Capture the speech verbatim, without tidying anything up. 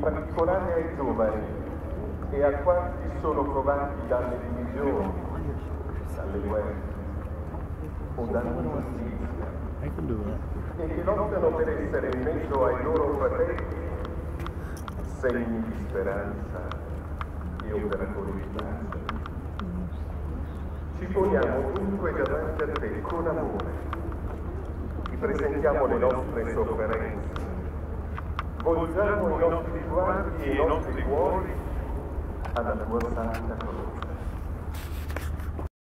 particolare ai giovani e a quanti sono provati dalle divisioni, dalle guerre o dall'ingiustizia e che lottano per essere in mezzo ai loro fratelli segni di speranza e operatori di pace. Ci poniamo dunque davanti a te con amore, ti presentiamo le nostre sofferenze, volgiamo i nostri sguardi e i nostri cuori alla tua santa croce.